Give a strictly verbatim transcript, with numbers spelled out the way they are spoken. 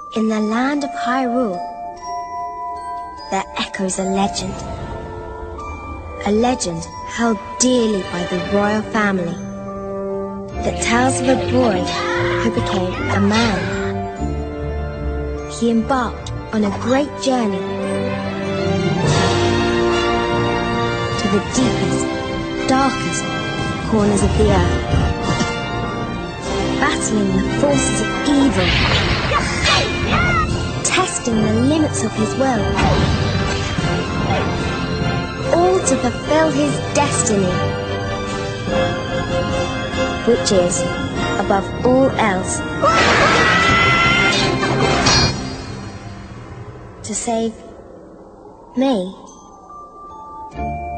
In the land of Hyrule, there echoes a legend. A legend held dearly by the royal family that tells of a boy who became a man. He embarked on a great journey to the deepest, darkest corners of the earth, battling the forces of evil, testing the limits of his will, all to fulfill his destiny, which is, above all else, to save me.